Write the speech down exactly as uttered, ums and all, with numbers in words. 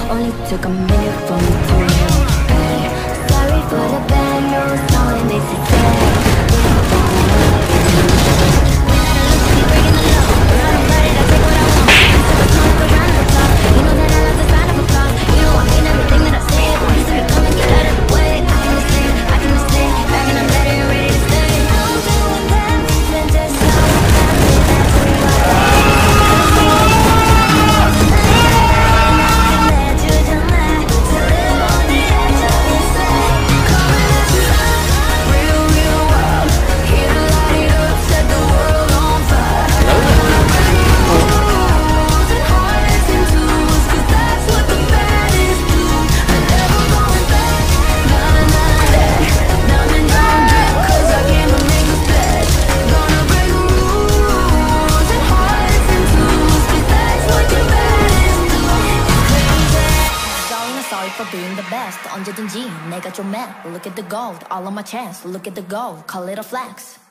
only took a minute for me to repay. Sorry for the bad news, no, it makes it sad. Sorry for being the best. 언제든지 내가 좀 mad. Look at the gold, all on my chest. Look at the gold, call it a flex.